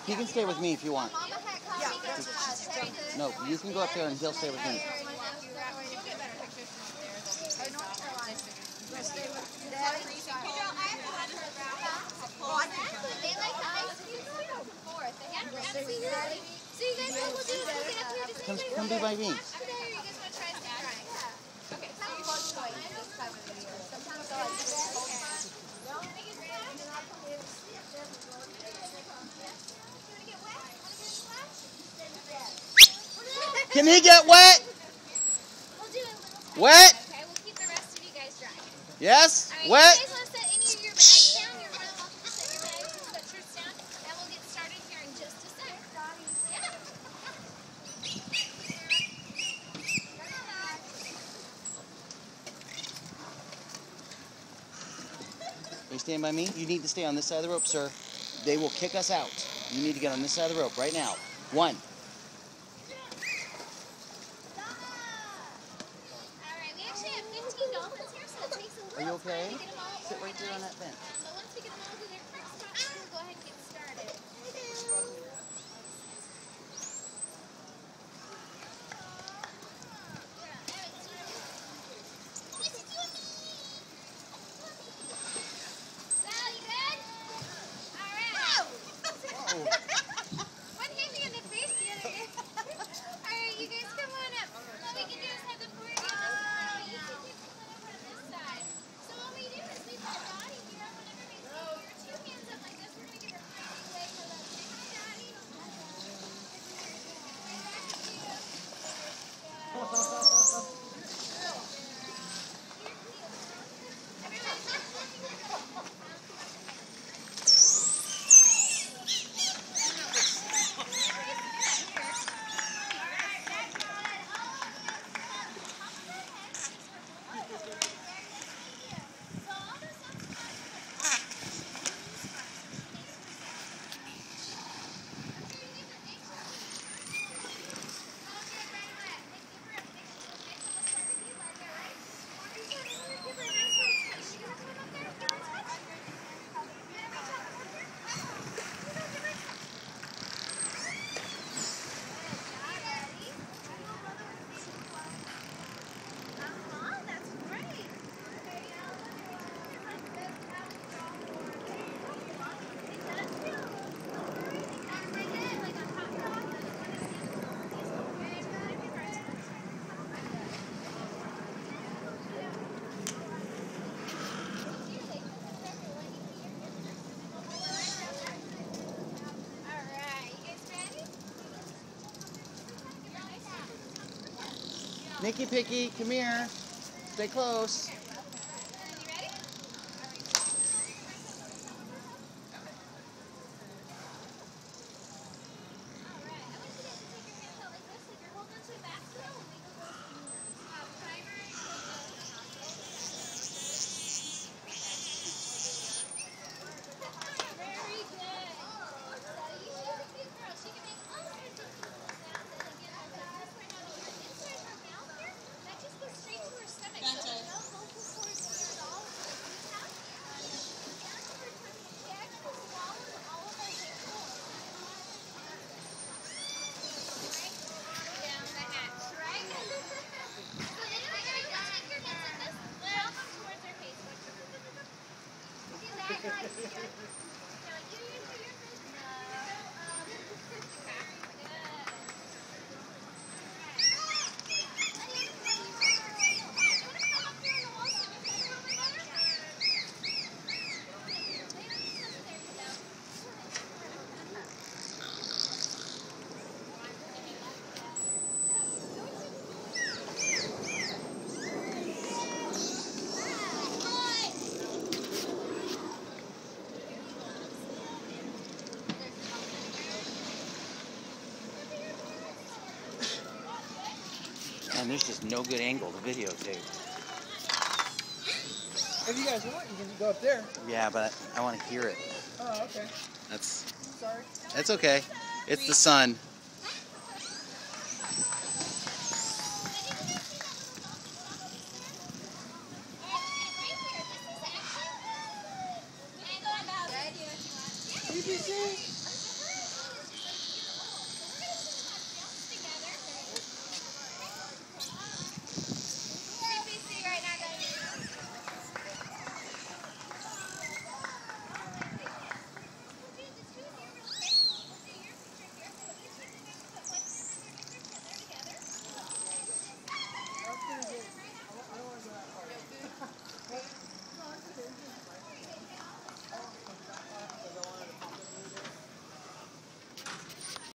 He can stay with me if you want. Yeah. No, you can go up there and he'll stay with me. Come be by me. Can he get wet? We'll do a little Wet? Okay, we'll keep the rest of you guys dry. Yes? Alright, Wet? you guys want to set any of your bags down? You're more than welcome to set your bags and sweatshirts down, and we'll get started here in just a sec. Yeah. Are you staying by me? You need to stay on this side of the rope, sir. They will kick us out. You need to get on this side of the rope right now. 1. Alright, we actually have 15 dolphins here, so it takes a Are you little time okay? to get them all Sit right there on that organized. bench. But once we get them all to their correct spots, we'll go ahead and get started. Sal, you good? Alright. One hit me in the face the other day. Alright, you guys come on up. What we can do is have the 4 of you this side. You two kids come over on this side. So what we do is we put Dottie here. I want everybody to take your 2 hands up like this. We're going to give her a great big wave. So let's say hi, Dottie. Way back to you. Nicky Picky, come here. Stay close. And there's just no good angle to videotape. If you guys want, you can go up there. Yeah, but I want to hear it. Oh, okay. That's Sorry. That's okay. It's the sun. BBC? I don't want to go that far. No food? No, it's okay.